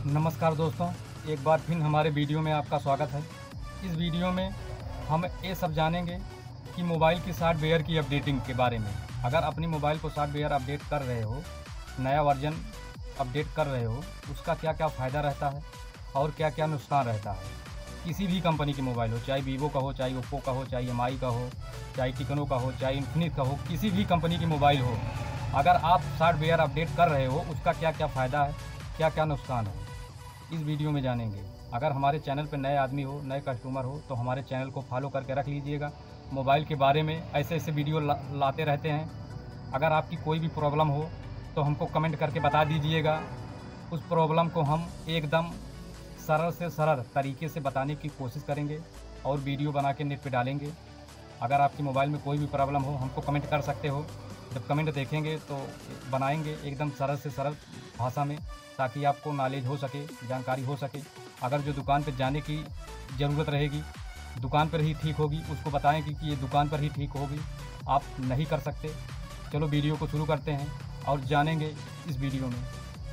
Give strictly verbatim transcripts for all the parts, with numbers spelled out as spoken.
नमस्कार दोस्तों, एक बार फिर हमारे वीडियो में आपका स्वागत है। इस वीडियो में हम ये सब जानेंगे कि मोबाइल की सॉफ्टवेयर की अपडेटिंग के बारे में। अगर अपनी मोबाइल को सॉफ्टवेयर अपडेट कर रहे हो, नया वर्जन अपडेट कर रहे हो, उसका क्या क्या फ़ायदा रहता है और क्या क्या नुकसान रहता है। किसी भी कंपनी की मोबाइल हो, चाहे वीवो का हो, चाहे ओप्पो का हो, चाहे एम आई का हो, चाहे टेक्नो का हो, चाहे इन्फिनिक्स का हो, किसी भी कंपनी की मोबाइल हो, अगर आप सॉफ्टवेयर अपडेट कर रहे हो, उसका क्या क्या फ़ायदा है, क्या क्या नुकसान है, इस वीडियो में जानेंगे। अगर हमारे चैनल पर नए आदमी हो, नए कस्टमर हो, तो हमारे चैनल को फॉलो करके रख लीजिएगा। मोबाइल के बारे में ऐसे ऐसे वीडियो ला, लाते रहते हैं। अगर आपकी कोई भी प्रॉब्लम हो तो हमको कमेंट करके बता दीजिएगा। उस प्रॉब्लम को हम एकदम सरल से सरल तरीके से बताने की कोशिश करेंगे और वीडियो बना के नेट पे डालेंगे। अगर आपकी मोबाइल में कोई भी प्रॉब्लम हो, हमको कमेंट कर सकते हो। जब कमेंट देखेंगे तो बनाएंगे एकदम सरल से सरल भाषा में, ताकि आपको नॉलेज हो सके, जानकारी हो सके। अगर जो दुकान पर जाने की ज़रूरत रहेगी, दुकान पर ही ठीक होगी, उसको बताएंगे कि ये दुकान पर ही ठीक होगी, आप नहीं कर सकते। चलो वीडियो को शुरू करते हैं और जानेंगे इस वीडियो में।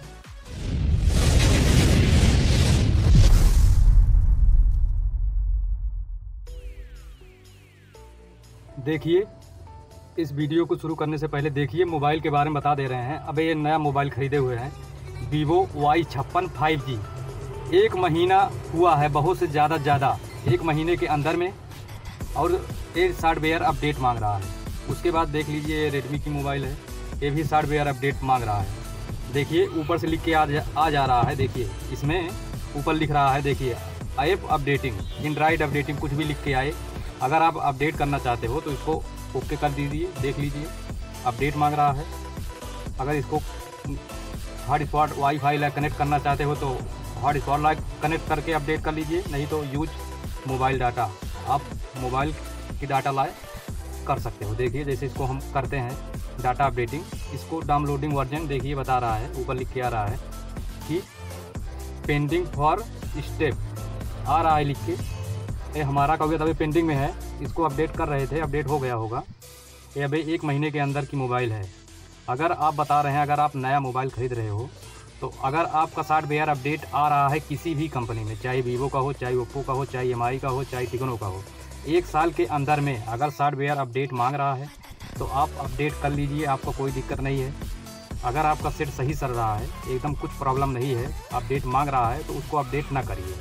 देखिए, इस वीडियो को शुरू करने से पहले देखिए मोबाइल के बारे में बता दे रहे हैं। अब ये नया मोबाइल ख़रीदे हुए हैं, वीवो वाई छप्पन फाइव जी। एक महीना हुआ है, बहुत से ज़्यादा ज़्यादा एक महीने के अंदर में, और ये सॉफ्टवेयर अपडेट मांग रहा है। उसके बाद देख लीजिए, ये रेडमी की मोबाइल है, ये भी सॉफ्टवेयर अपडेट मांग रहा है। देखिए ऊपर से लिख के आ जा, आ जा रहा है। देखिए इसमें ऊपर लिख रहा है, देखिए ऐप अपडेटिंग, एंड्रॉइड अपडेटिंग, कुछ भी लिख के आए। अगर आप अपडेट करना चाहते हो तो इसको ओके कर दीजिए। देख लीजिए अपडेट मांग रहा है। अगर इसको हॉटस्पॉट वाईफाई लाइक कनेक्ट करना चाहते हो तो हॉटस्पॉट लाइक कनेक्ट करके अपडेट कर लीजिए, नहीं तो यूज मोबाइल डाटा, आप मोबाइल की डाटा लाए कर सकते हो। देखिए जैसे इसको हम करते हैं डाटा अपडेटिंग, इसको डाउनलोडिंग वर्जन देखिए बता रहा है, ऊपर लिख के आ रहा है कि पेंडिंग फॉर स्टेप आ रहा है लिख के। ये हमारा का अभी पेंडिंग में है, इसको अपडेट कर रहे थे, अपडेट हो गया होगा। ये अभी एक महीने के अंदर की मोबाइल है। अगर आप बता रहे हैं, अगर आप नया मोबाइल ख़रीद रहे हो, तो अगर आपका सॉफ्टवेयर अपडेट आ रहा है किसी भी कंपनी में, चाहे वीवो का हो, चाहे ओप्पो का हो, चाहे एम आई का हो, चाहे टेक्नो का हो, एक साल के अंदर में अगर सॉफ्टवेयर अपडेट मांग रहा है तो आप अपडेट कर लीजिए, आपको कोई दिक्कत नहीं है। अगर आपका सेट सही चल रहा है, एकदम कुछ प्रॉब्लम नहीं है, अपडेट मांग रहा है, तो उसको अपडेट ना करिए।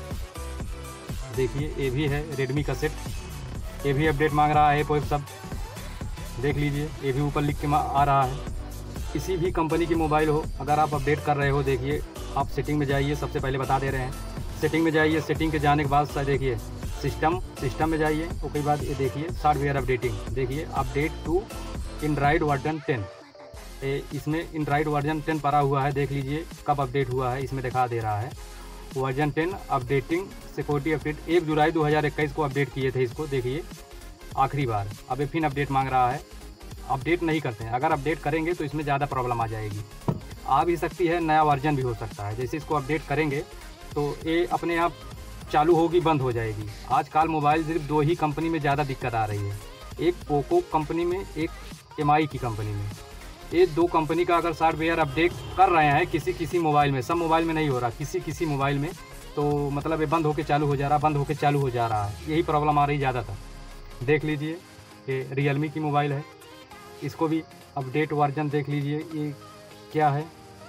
देखिए ये भी है रेडमी का सेट, ये भी अपडेट मांग रहा है, पोइप सब देख लीजिए, ये भी ऊपर लिख के आ रहा है। किसी भी कंपनी की मोबाइल हो, अगर आप अपडेट कर रहे हो, देखिए आप सेटिंग में जाइए, सबसे पहले बता दे रहे हैं, सेटिंग में जाइए। सेटिंग के जाने के बाद देखिए सिस्टम सिस्टम में जाइए, उसके बाद ये देखिए सॉफ्टवेयर अपडेटिंग, देखिए update to Android version ten. इसमें एंड्रॉइड वर्जन टेन पड़ा हुआ है, देख लीजिए कब अपडेट हुआ है, इसमें दिखा दे रहा है version ten updating security update. एक जुलाई दो हज़ार इक्कीस को अपडेट किए थे इसको, देखिए आखिरी बार। अब फिर अपडेट मांग रहा है, अपडेट नहीं करते हैं। अगर अपडेट करेंगे तो इसमें ज़्यादा प्रॉब्लम आ जाएगी, आ भी सकती है, नया वर्जन भी हो सकता है। जैसे इसको अपडेट करेंगे तो ये अपने आप चालू होगी, बंद हो जाएगी। आजकल मोबाइल सिर्फ दो ही कंपनी में ज़्यादा दिक्कत आ रही है, एक पोको कंपनी में, एक एम आई की कंपनी में। ये दो कंपनी का अगर सॉफ्टवेयर अपडेट कर रहे हैं किसी किसी मोबाइल में, सब मोबाइल में नहीं हो रहा, किसी किसी मोबाइल में, तो मतलब ये बंद होकर चालू हो जा रहा, बंद होकर चालू हो जा रहा है, यही प्रॉब्लम आ रही ज़्यादातर। देख लीजिए ये रियलमी की मोबाइल है, इसको भी अपडेट वर्जन देख लीजिए, ये क्या है,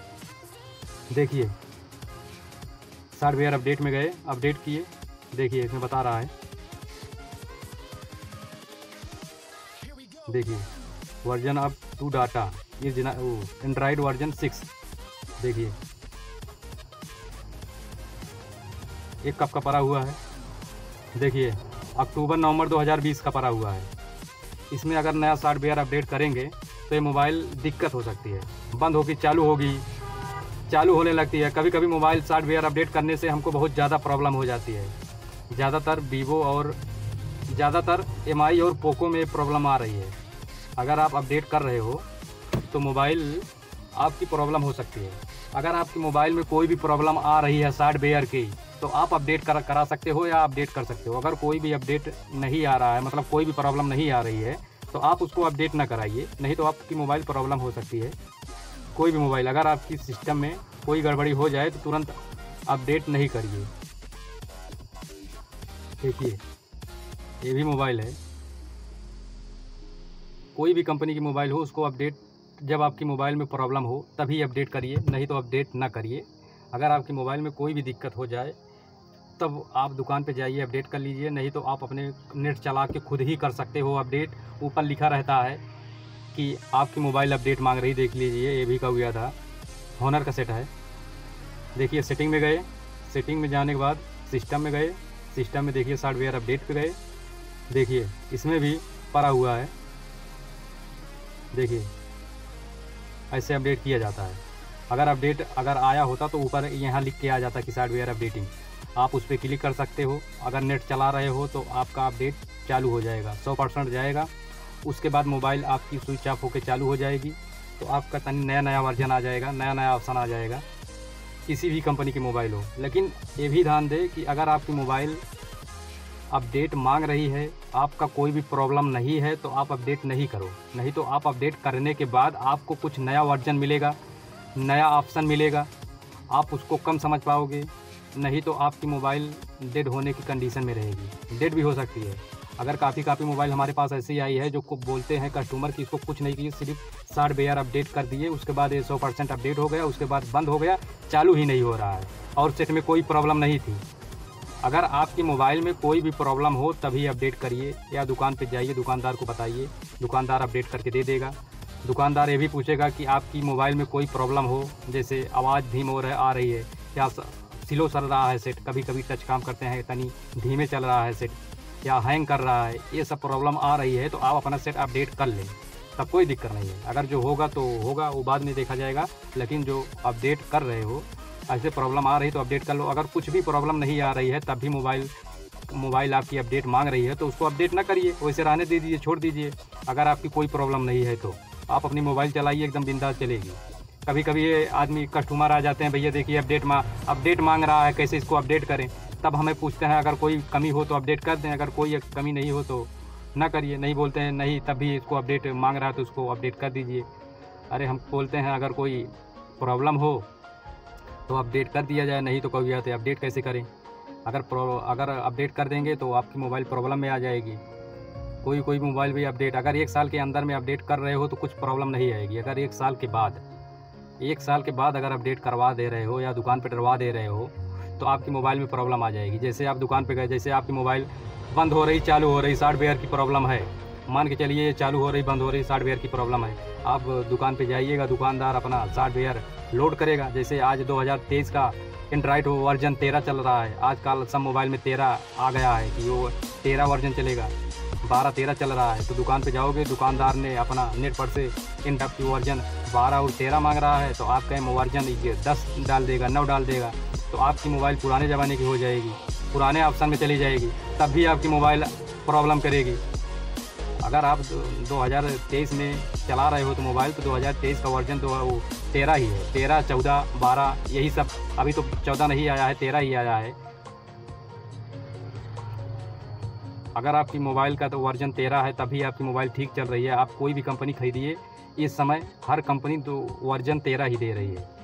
देखिए सॉफ्टवेयर अपडेट में गए, अपडेट किए, देखिए इसमें बता रहा है, देखिए वर्जन अप टू डाटा, ये एंड्रॉइड वर्जन सिक्स। देखिए एक कब का पड़ा हुआ है, देखिए अक्टूबर नवंबर दो हज़ार बीस का पड़ा हुआ है। इसमें अगर नया सॉफ्टवेयर अपडेट करेंगे तो ये मोबाइल दिक्कत हो सकती है, बंद होगी चालू होगी, चालू होने लगती है। कभी कभी मोबाइल सॉफ्टवेयर अपडेट करने से हमको बहुत ज़्यादा प्रॉब्लम हो जाती है। ज़्यादातर वीवो और ज़्यादातर एम आई और पोको में प्रॉब्लम आ रही है। अगर आप अपडेट कर रहे हो तो मोबाइल आपकी प्रॉब्लम हो सकती है। अगर आपकी मोबाइल में कोई भी प्रॉब्लम आ रही है सॉफ्टवेयर की, तो आप अपडेट कर करा सकते हो या अपडेट कर सकते हो। अगर कोई भी अपडेट नहीं आ रहा है, मतलब कोई भी प्रॉब्लम नहीं आ रही है, तो आप उसको अपडेट ना कराइए, नहीं तो आपकी मोबाइल प्रॉब्लम हो सकती है। कोई भी मोबाइल अगर आपकी सिस्टम में कोई गड़बड़ी हो जाए तो तुरंत अपडेट नहीं करिए। देखिए ये भी मोबाइल है, कोई भी कंपनी की मोबाइल हो उसको अपडेट, जब आपकी मोबाइल में प्रॉब्लम हो तभी अपडेट करिए, नहीं तो अपडेट ना करिए। अगर आपकी मोबाइल में कोई भी दिक्कत हो जाए तब आप दुकान पे जाइए, अपडेट कर लीजिए, नहीं तो आप अपने नेट चला के खुद ही कर सकते हो अपडेट। ऊपर लिखा रहता है कि आपकी मोबाइल अपडेट मांग रही, देख लीजिए, ये भी का गया था, हॉनर का सेट है। देखिए सेटिंग में गए, सेटिंग में जाने के बाद सिस्टम में गए, सिस्टम में देखिए सॉफ्टवेयर अपडेट पे गए, देखिए इसमें भी पड़ा हुआ है, देखिए ऐसे अपडेट किया जाता है। अगर अपडेट अगर आया होता तो ऊपर यहाँ लिख के आ जाता कि सॉफ्टवेयर अपडेटिंग, आप उस पर क्लिक कर सकते हो। अगर नेट चला रहे हो तो आपका अपडेट चालू हो जाएगा, सौ परसेंट जाएगा, उसके बाद मोबाइल आपकी स्विच ऑफ होकर चालू हो जाएगी, तो आपका तनी नया नया वर्जन आ जाएगा, नया नया ऑप्शन आ जाएगा, किसी भी कंपनी की मोबाइल हो। लेकिन ये भी ध्यान दें कि अगर आपकी मोबाइल अपडेट मांग रही है, आपका कोई भी प्रॉब्लम नहीं है, तो आप अपडेट नहीं करो, नहीं तो आप अपडेट करने के बाद आपको कुछ नया वर्जन मिलेगा, नया ऑप्शन मिलेगा, आप उसको कम समझ पाओगे, नहीं तो आपकी मोबाइल डेड होने की कंडीशन में रहेगी, डेड भी हो सकती है। अगर काफ़ी काफ़ी मोबाइल हमारे पास ऐसी आई है जो को बोलते हैं कस्टमर कि इसको कुछ नहीं किए, सिर्फ सॉफ्टवेयर अपडेट कर दिए, उसके बाद ये सौ परसेंट अपडेट हो गया, उसके बाद बंद हो गया, चालू ही नहीं हो रहा है और सेट में कोई प्रॉब्लम नहीं थी। अगर आपकी मोबाइल में कोई भी प्रॉब्लम हो तभी अपडेट करिए, या दुकान पे जाइए, दुकानदार को बताइए, दुकानदार अपडेट करके दे देगा। दुकानदार ये भी पूछेगा कि आपकी मोबाइल में कोई प्रॉब्लम हो, जैसे आवाज़ धीम हो रहा आ रही है, क्या स्लो चल रहा है सेट, कभी कभी टच काम करते हैं तनी धीमे चल रहा है सेट, या हैंग कर रहा है, ये सब प्रॉब्लम आ रही है तो आप अपना सेट अपडेट कर लें, तब कोई दिक्कत नहीं है। अगर जो होगा तो होगा, वो बाद में देखा जाएगा, लेकिन जो अपडेट कर रहे हो, ऐसे प्रॉब्लम आ रही तो अपडेट कर लो। अगर कुछ भी प्रॉब्लम नहीं आ रही है तब भी मोबाइल मोबाइल आपकी अपडेट मांग रही है तो उसको अपडेट ना करिए, वैसे रहने दे दीजिए, छोड़ दीजिए। अगर आपकी कोई प्रॉब्लम नहीं है तो आप अपनी मोबाइल चलाइए, एकदम बिंदास चलेगी। कभी कभी ये आदमी कस्टमर आ जाते हैं, भैया देखिए अपडेट मा अपडेट मांग रहा है, कैसे इसको अपडेट करें, तब हमें पूछते हैं अगर कोई कमी हो तो अपडेट कर दें, अगर कोई कमी नहीं हो तो ना करिए। नहीं बोलते हैं नहीं, तब भी इसको अपडेट मांग रहा है तो उसको अपडेट कर दीजिए। अरे हम बोलते हैं अगर कोई प्रॉब्लम हो तो अपडेट कर दिया जाए, नहीं तो कभी आते अपडेट कैसे करें। अगर अगर अपडेट कर देंगे तो आपकी मोबाइल प्रॉब्लम में आ जाएगी। कोई कोई मोबाइल भी अपडेट अगर एक साल के अंदर में अपडेट कर रहे हो तो कुछ प्रॉब्लम नहीं आएगी। अगर एक साल के बाद एक साल के बाद अगर अपडेट करवा दे रहे हो या दुकान पर डरवा दे रहे हो तो आपकी मोबाइल में प्रॉब्लम आ जाएगी। जैसे आप दुकान पे गए, जैसे आपकी मोबाइल बंद हो रही चालू हो रही, सॉफ्टवेयर की प्रॉब्लम है, मान के चलिए चालू हो रही बंद हो रही, सॉफ्टवेयर की प्रॉब्लम है, आप दुकान पे जाइएगा, दुकानदार अपना सॉफ्टवेयर लोड करेगा। जैसे आज दो हज़ार तेईस का एंड्रॉइड वर्जन तेरह चल रहा है, आजकल सब मोबाइल में तेरह आ गया है कि वो तेरह वर्जन चलेगा, बारह तेरह चल रहा है, तो दुकान पे जाओगे, दुकानदार ने अपना नेट पर से इंडक्टिव वर्जन बारह और तेरह मांग रहा है तो आप कहें वर्जन ये दस डाल देगा, नौ डाल देगा, तो आपकी मोबाइल पुराने ज़माने की हो जाएगी, पुराने ऑप्शन में चली जाएगी, तब भी आपकी मोबाइल प्रॉब्लम करेगी। अगर आप दो हज़ार तेईस में चला रहे हो तो मोबाइल, तो दो हज़ार तेईस का वर्जन तो वो तेरह ही है, तेरह चौदह बारह यही सब, अभी तो चौदह नहीं आया है, तेरह ही आया है। अगर आपकी मोबाइल का तो वर्जन तेरह है तभी आपकी मोबाइल ठीक चल रही है। आप कोई भी कंपनी खरीदिए, इस समय हर कंपनी तो वर्जन तेरह ही दे रही है।